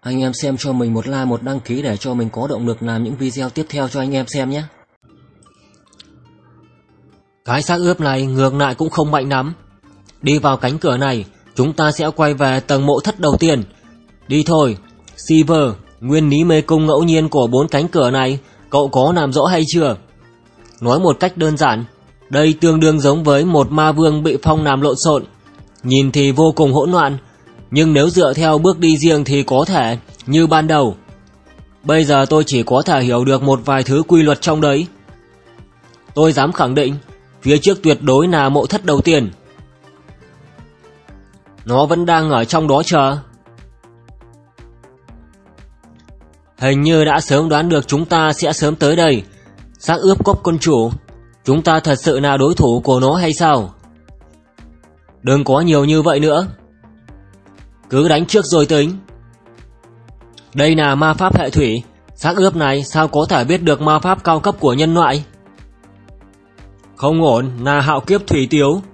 Anh em xem cho mình một like, một đăng ký để cho mình có động lực làm những video tiếp theo cho anh em xem nhé. Cái xác ướp này ngược lại cũng không mạnh lắm. Đi vào cánh cửa này, chúng ta sẽ quay về tầng mộ thất đầu tiên. Đi thôi. Silver, nguyên lý mê cung ngẫu nhiên của 4 cánh cửa này, cậu có làm rõ hay chưa? Nói một cách đơn giản, đây tương đương giống với một ma vương bị phong làm lộn xộn. Nhìn thì vô cùng hỗn loạn, nhưng nếu dựa theo bước đi riêng thì có thể như ban đầu. Bây giờ tôi chỉ có thể hiểu được một vài thứ quy luật trong đấy. Tôi dám khẳng định, phía trước tuyệt đối là mộ thất đầu tiên. Nó vẫn đang ở trong đó chờ. Hình như đã sớm đoán được chúng ta sẽ sớm tới đây. Xác ướp cốc quân chủ, chúng ta thật sự là đối thủ của nó hay sao? Đừng có nhiều như vậy nữa. Cứ đánh trước rồi tính. Đây là ma pháp hệ thủy. Xác ướp này sao có thể biết được ma pháp cao cấp của nhân loại? Không ổn, là hạo kiếp thủy tiếu.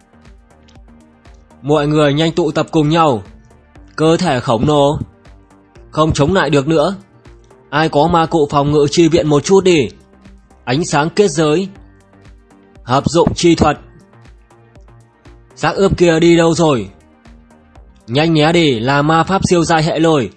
Mọi người nhanh tụ tập cùng nhau. Cơ thể khổng lồ, không chống lại được nữa. Ai có ma cụ phòng ngự chi viện một chút đi. Ánh sáng kết giới, hợp dụng chi thuật. Xác ướp kia đi đâu rồi? Nhanh nhé đi, là ma pháp siêu giai hệ lôi.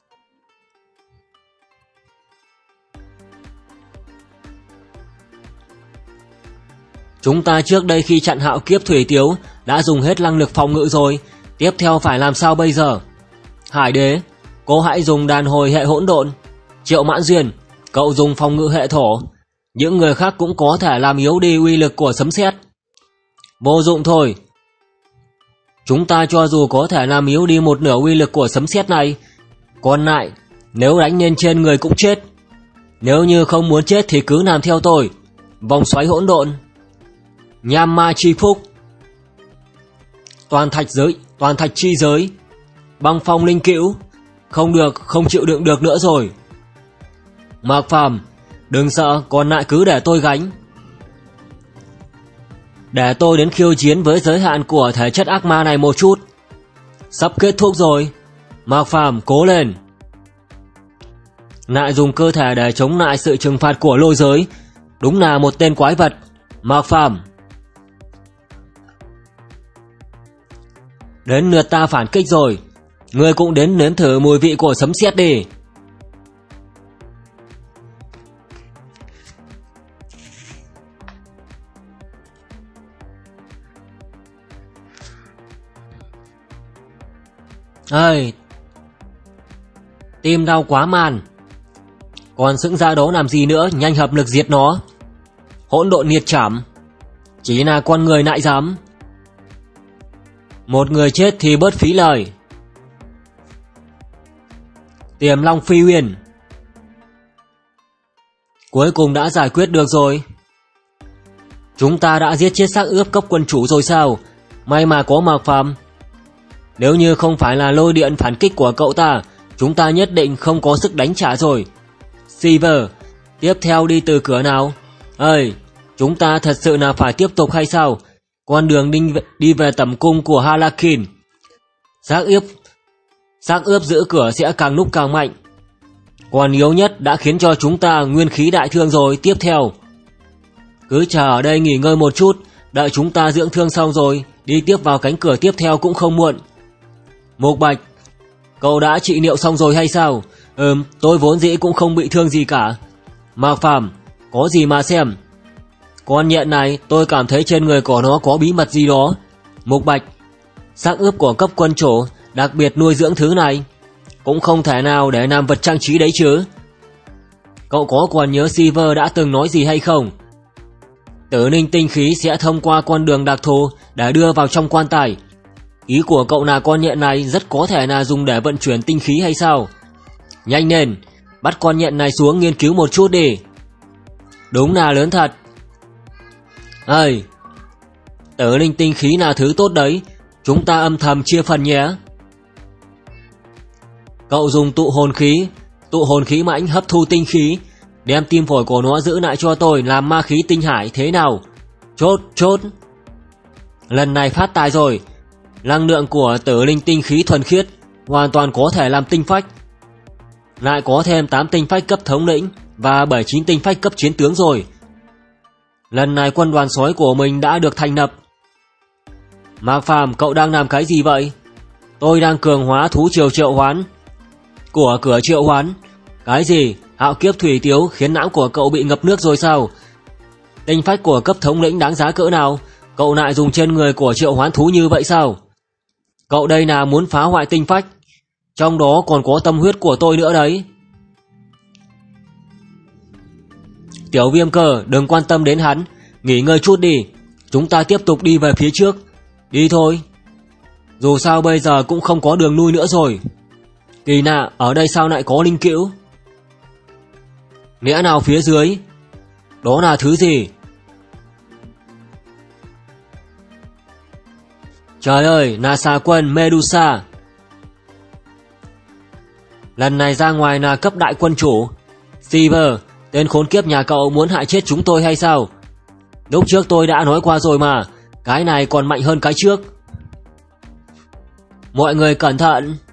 Chúng ta trước đây khi chặn hạo kiếp thủy tiếu đã dùng hết năng lực phòng ngự rồi. Tiếp theo phải làm sao bây giờ? Hải đế, cô hãy dùng đàn hồi hệ hỗn độn. Triệu Mãn Duyên, cậu dùng phòng ngự hệ thổ. Những người khác cũng có thể làm yếu đi uy lực của sấm sét. Vô dụng thôi. Chúng ta cho dù có thể làm yếu đi một nửa uy lực của sấm sét này, còn lại nếu đánh lên trên người cũng chết. Nếu như không muốn chết thì cứ làm theo tôi. Vòng xoáy hỗn độn, nham ma chi phúc, toàn thạch chi giới, băng phong linh cữu. Không được, không chịu đựng được nữa rồi. Mạc Phàm, đừng sợ, còn lại cứ để tôi gánh. Để tôi đến khiêu chiến với giới hạn của thể chất ác ma này một chút. Sắp kết thúc rồi. Mạc Phàm, cố lên. Lại dùng cơ thể để chống lại sự trừng phạt của lôi giới. Đúng là một tên quái vật. Mạc Phàm, đến lượt ta phản kích rồi. Ngươi cũng đến nếm thử mùi vị của sấm sét đi. Ơi, tim đau quá man. Còn sững ra đó làm gì nữa, nhanh hợp lực diệt nó. Hỗn độn nghiệt trảm, chỉ là con người nại dám. Một người chết thì bớt phí lời. Tiềm long phi huyền, cuối cùng đã giải quyết được rồi. Chúng ta đã giết chết xác ướp cốc quân chủ rồi sao? May mà có Mạc Phàm. Nếu như không phải là lôi điện phản kích của cậu ta, chúng ta nhất định không có sức đánh trả rồi. Silver, tiếp theo đi từ cửa nào? Ơi, chúng ta thật sự là phải tiếp tục hay sao? Con đường đi về tẩm cung của Harlequin. Xác ướp giữ cửa sẽ càng lúc càng mạnh. Còn yếu nhất đã khiến cho chúng ta nguyên khí đại thương rồi. Tiếp theo, cứ chờ ở đây nghỉ ngơi một chút. Đợi chúng ta dưỡng thương xong rồi đi tiếp vào cánh cửa tiếp theo cũng không muộn. Mục Bạch, cậu đã trị liệu xong rồi hay sao? Tôi vốn dĩ cũng không bị thương gì cả. Mạc Phàm, có gì mà xem. Con nhện này tôi cảm thấy trên người của nó có bí mật gì đó. Mục Bạch, xác ướp của cấp quân chủ đặc biệt nuôi dưỡng thứ này, cũng không thể nào để làm vật trang trí đấy chứ. Cậu có còn nhớ Silver đã từng nói gì hay không? Tử linh tinh khí sẽ thông qua con đường đặc thù để đưa vào trong quan tài. Ý của cậu là con nhện này rất có thể là dùng để vận chuyển tinh khí hay sao? Nhanh lên, bắt con nhện này xuống nghiên cứu một chút đi. Đúng là lớn thật. Ơi, tử linh tinh khí là thứ tốt đấy. Chúng ta âm thầm chia phần nhé. Cậu dùng tụ hồn khí mãnh hấp thu tinh khí, đem tim phổi của nó giữ lại cho tôi làm ma khí tinh hải thế nào? Chốt. Lần này phát tài rồi. Năng lượng của tử linh tinh khí thuần khiết hoàn toàn có thể làm tinh phách. lại có thêm 8 tinh phách cấp thống lĩnh và 7-9 tinh phách cấp chiến tướng rồi. Lần này quân đoàn sói của mình đã được thành lập. Mạc Phàm, cậu đang làm cái gì vậy? Tôi đang cường hóa thú triều triệu hoán. Của cửa triệu hoán? Cái gì? Hạo kiếp thủy tiếu khiến não của cậu bị ngập nước rồi sao? Tinh phách của cấp thống lĩnh đáng giá cỡ nào? Cậu lại dùng trên người của triệu hoán thú như vậy sao? Cậu đây là muốn phá hoại tinh phách, trong đó còn có tâm huyết của tôi nữa đấy. Tiểu Viêm Cơ, đừng quan tâm đến hắn, nghỉ ngơi chút đi. Chúng ta tiếp tục đi về phía trước. Đi thôi. Dù sao bây giờ cũng không có đường lui nữa rồi. Kỳ lạ, ở đây sao lại có linh cữu? Nghĩa nào phía dưới? Đó là thứ gì? Trời ơi, là xà quân Medusa. Lần này ra ngoài là cấp đại quân chủ. Silver, tên khốn kiếp nhà cậu muốn hại chết chúng tôi hay sao? Lúc trước tôi đã nói qua rồi mà, cái này còn mạnh hơn cái trước. Mọi người cẩn thận.